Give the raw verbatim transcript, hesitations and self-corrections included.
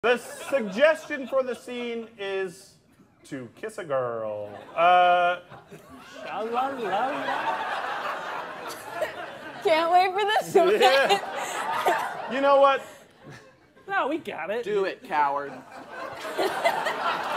The suggestion for the scene is to kiss a girl. Uh, Can't wait for this one. Yeah. You know what? No, we got it. Do it, coward.